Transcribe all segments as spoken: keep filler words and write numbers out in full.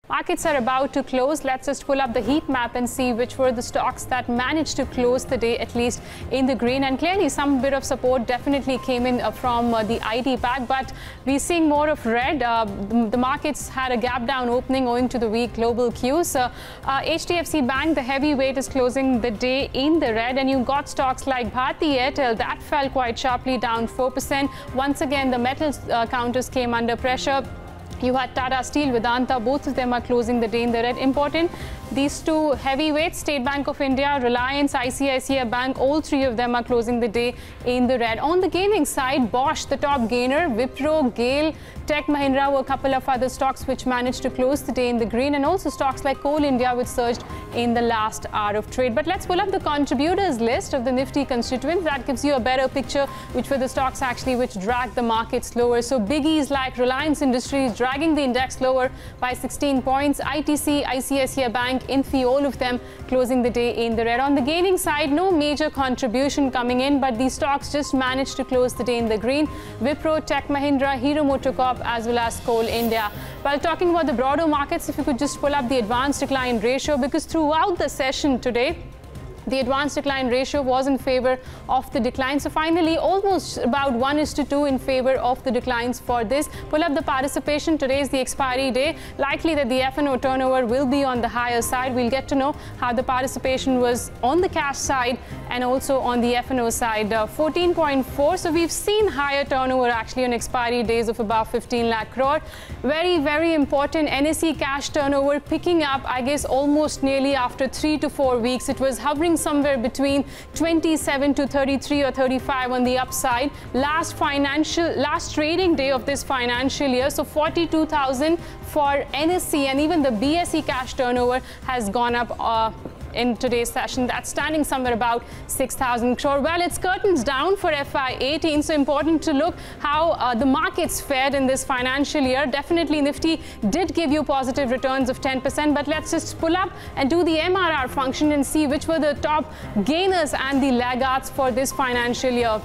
Markets are about to close. Let's just pull up the heat map and see which were the stocks that managed to close the day at least in the green. And clearly some bit of support definitely came in from uh, the I T pack, but we're seeing more of red. Uh, the markets had a gap down opening owing to the weak global cues. Uh, uh, H D F C Bank, the heavyweight, is closing the day in the red, and you've got stocks like Bharti Airtel that fell quite sharply, down four percent. Once again, the metals uh, counters came under pressure. You had Tata Steel, Vedanta, both of them are closing the day in the red. Important, these two heavyweights, State Bank of India, Reliance, I C I C I Bank, all three of them are closing the day in the red. On the gaining side, Bosch, the top gainer, Wipro, Gale, Tech Mahindra were a couple of other stocks which managed to close the day in the green, and also stocks like Coal India which surged in the last hour of trade. But let's pull up the contributors list of the Nifty constituents. That gives you a better picture which were the stocks actually which dragged the markets lower. So biggies like Reliance Industries dragging the index lower by sixteen points. I T C, I C I C I Bank, Infy, all of them closing the day in the red. On the gaining side, no major contribution coming in, but these stocks just managed to close the day in the green. Wipro, Tech Mahindra, Hero MotoCorp, as well as Coal India. While talking about the broader markets, if you could just pull up the advanced decline ratio, because throughout the session today, the advanced decline ratio was in favor of the decline. So finally, almost about one is to two in favor of the declines for this. Pull up the participation. Today is the expiry day. Likely that the F and O turnover will be on the higher side. We'll get to know how the participation was on the cash side and also on the F and O side. Uh, fourteen point four. So we've seen higher turnover actually on expiry days of about fifteen lakh crore. Very, very important. N S E cash turnover picking up, I guess, almost nearly after three to four weeks. It was hovering somewhere between twenty-seven to thirty-three or thirty-five on the upside. Last financial, last trading day of this financial year, so forty-two thousand for N S E, and even the B S E cash turnover has gone up uh, in today's session. That's standing somewhere about six thousand crore. Well, it's curtains down for F Y eighteen, so important to look how uh, the markets fared in this financial year. Definitely Nifty did give you positive returns of ten percent, but let's just pull up and do the M R R function and see which were the top gainers and the laggards for this financial year.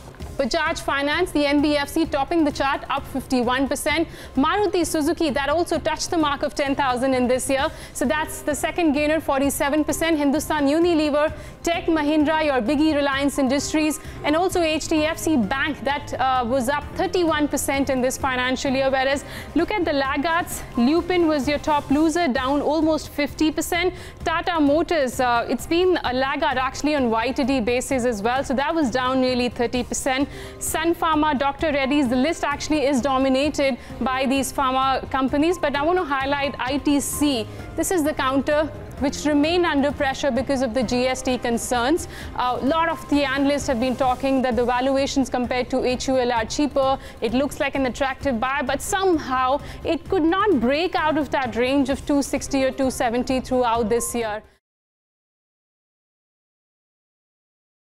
Bajaj Finance, the N B F C, topping the chart, up fifty-one percent. Maruti Suzuki, that also touched the mark of ten thousand in this year. So that's the second gainer, forty-seven percent. Hindustan Unilever, Tech Mahindra, your biggie Reliance Industries, and also H D F C Bank, that uh, was up thirty-one percent in this financial year. Whereas, look at the laggards. Lupin was your top loser, down almost fifty percent. Tata Motors, uh, it's been a laggard actually on Y T D basis as well. So that was down nearly thirty percent. Sun Pharma, Doctor Reddy's, the list actually is dominated by these pharma companies, but I want to highlight I T C. This is the counter which remained under pressure because of the G S T concerns. A uh, lot of the analysts have been talking that the valuations compared to H U L are cheaper. It looks like an attractive buy, but somehow it could not break out of that range of two sixty or two seventy throughout this year.